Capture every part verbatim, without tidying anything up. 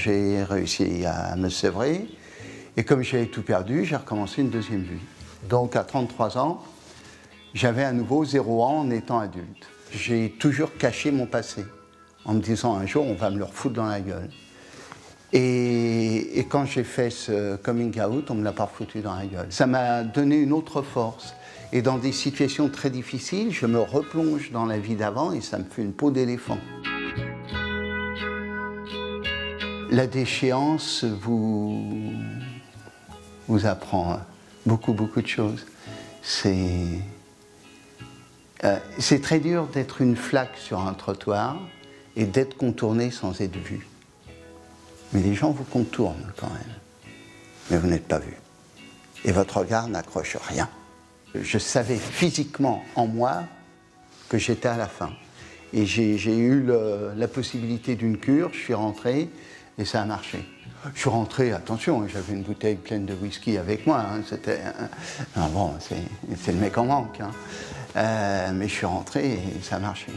j'ai réussi à me sévrer. Et comme j'avais tout perdu, j'ai recommencé une deuxième vie. Donc à trente-trois ans, j'avais à nouveau zéro ans en étant adulte. J'ai toujours caché mon passé, en me disant un jour on va me le refoutre dans la gueule. Et, et quand j'ai fait ce coming out, on ne me l'a pas refoutu dans la gueule. Ça m'a donné une autre force. Et dans des situations très difficiles, je me replonge dans la vie d'avant et ça me fait une peau d'éléphant. La déchéance vous, vous apprend beaucoup, beaucoup de choses. C'est euh, c'est très dur d'être une flaque sur un trottoir et d'être contourné sans être vu. Mais les gens vous contournent quand même. Mais vous n'êtes pas vu. Et votre regard n'accroche rien. Je savais physiquement en moi que j'étais à la fin. Et j'ai eu le, la possibilité d'une cure, je suis rentré et ça a marché. Je suis rentré, attention, j'avais une bouteille pleine de whisky avec moi, hein, c'était... Ah bon, c'est le mec en manque. Hein. Euh, mais je suis rentré et ça a marché.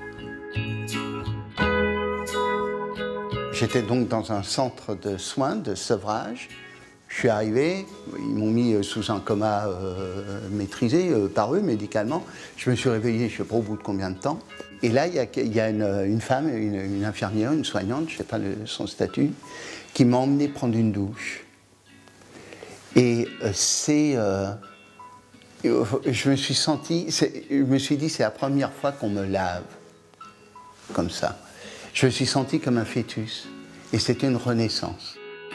J'étais donc dans un centre de soins, de sevrage. Je suis arrivé, ils m'ont mis sous un coma euh, maîtrisé euh, par eux, médicalement. Je me suis réveillé, je ne sais pas au bout de combien de temps. Et là, il y a, il y a une, une femme, une, une infirmière, une soignante, je ne sais pas le, son statut, qui m'a emmené prendre une douche. Et euh, c'est... Euh, je me suis senti... Je me suis dit, c'est la première fois qu'on me lave comme ça. Je me suis senti comme un fœtus. Et c'était une renaissance.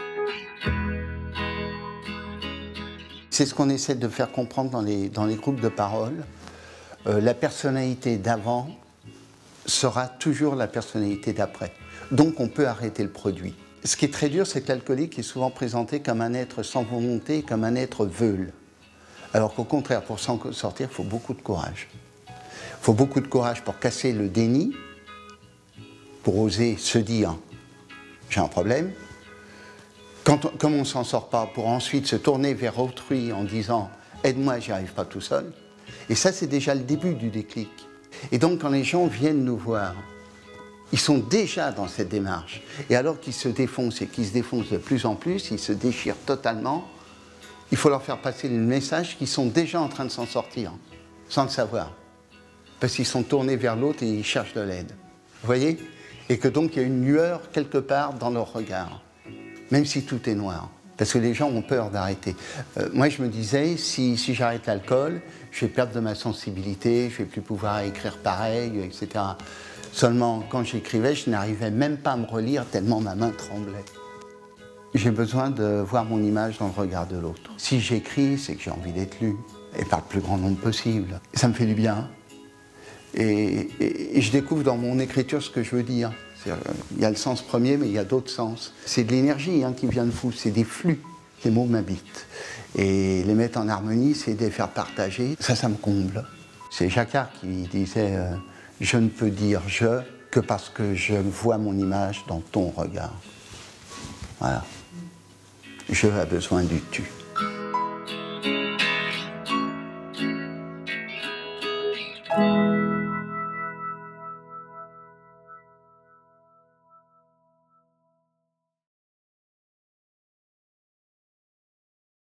C'est ce qu'on essaie de faire comprendre dans les, dans les groupes de parole. Euh, la personnalité d'avant sera toujours la personnalité d'après. Donc on peut arrêter le produit. Ce qui est très dur, c'est que l'alcoolique est souvent présenté comme un être sans volonté, comme un être veule. Alors qu'au contraire, pour s'en sortir, il faut beaucoup de courage. Il faut beaucoup de courage pour casser le déni, pour oser se dire « j'ai un problème ». Quand on, comme on ne s'en sort pas, pour ensuite se tourner vers autrui en disant « aide-moi, j'y arrive pas tout seul ». Et ça, c'est déjà le début du déclic. Et donc, quand les gens viennent nous voir, ils sont déjà dans cette démarche. Et alors qu'ils se défoncent et qu'ils se défoncent de plus en plus, ils se déchirent totalement, il faut leur faire passer le message qu'ils sont déjà en train de s'en sortir, sans le savoir. Parce qu'ils sont tournés vers l'autre et ils cherchent de l'aide. Vous voyez? Et que donc, il y a une lueur quelque part dans leur regard. Même si tout est noir, parce que les gens ont peur d'arrêter. Euh, moi, je me disais, si, si j'arrête l'alcool, je vais perdre de ma sensibilité, je ne vais plus pouvoir écrire pareil, et cetera. Seulement, quand j'écrivais, je n'arrivais même pas à me relire tellement ma main tremblait. J'ai besoin de voir mon image dans le regard de l'autre. Si j'écris, c'est que j'ai envie d'être lu, et par le plus grand nombre possible. Et ça me fait du bien. Et, et, et je découvre dans mon écriture ce que je veux dire. Il y a le sens premier, mais il y a d'autres sens. C'est de l'énergie hein, qui vient de vous, c'est des flux. Les mots m'habitent. Et les mettre en harmonie, c'est de les faire partager. Ça, ça me comble. C'est Jacquard qui disait euh, « Je ne peux dire « je » que parce que je vois mon image dans ton regard ». Voilà. « Je » a besoin du « tu ».